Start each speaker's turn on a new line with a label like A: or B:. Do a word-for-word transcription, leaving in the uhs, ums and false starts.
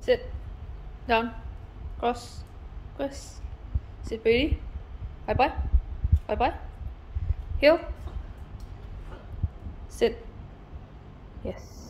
A: Sit. Down. Cross. Cross. Sit pretty. Bye bye. Bye bye. Heel. Sit. Yes.